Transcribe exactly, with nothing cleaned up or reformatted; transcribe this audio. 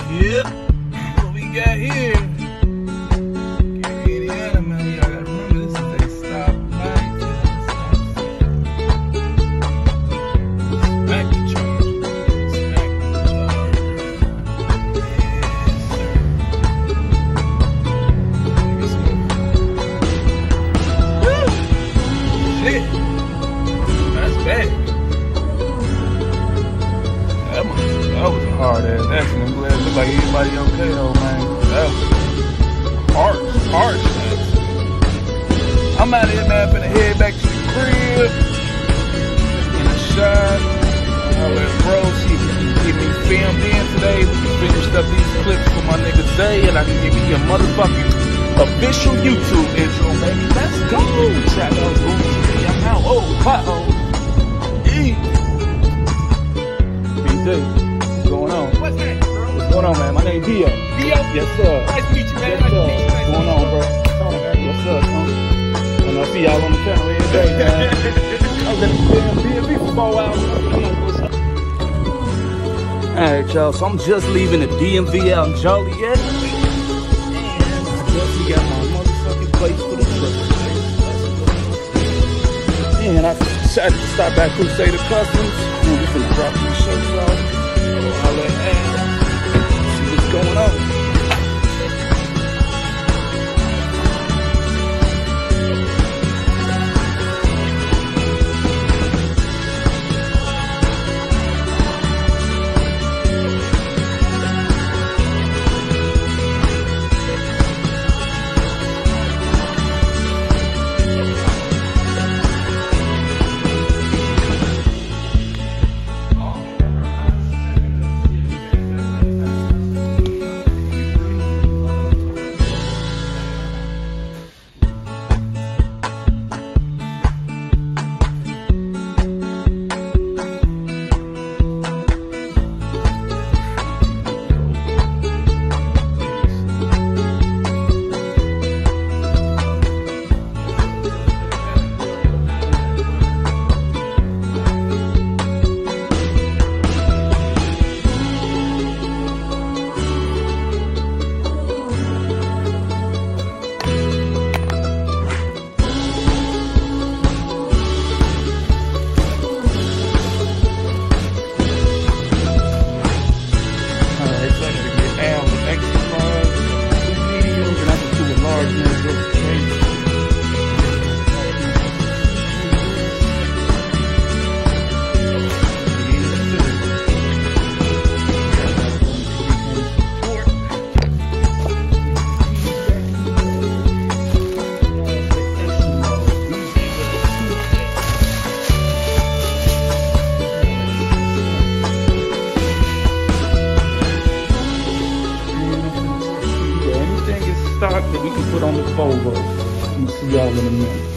Yep. What we got here? Indiana, man. Y'all gotta remember this is a stoplight. Smack the charge. Smack the charge. Yes, sir. Woo! Shit. That's bad. That was, that was a hard ass accident. I'm glad it looked like everybody okay though, man. That was harsh, harsh accident. I'm out here, man, finna head back to the crib in the shop. I'll let bro see if he can get me filmed in today. We can finish up these clips for my nigga Zay, and I can give you a motherfucking official YouTube intro, baby. Let's go! Trap out, boom, I'm out. Oh, pothole. E. B J, what's going on? What's that, bro? What's going on, man? My name's Dio. Dio? Yes, sir. Nice to meet you, man. Yes, Nice to sir. meet you, man. What's going on, bro? Yes, sir, Tony. And I see y'all on the channel every day, man. I was at the D M V for four hours. Alright, y'all, so I'm just leaving the D M V out in Joliet. And I just got my motherfucking place for the truck. And I decided to stop by Crusader Customs. And we're gonna drop these shirts off. I'll let Ann see what's going on. That we can put on the Volvo. I'm gonna see y'all in a minute.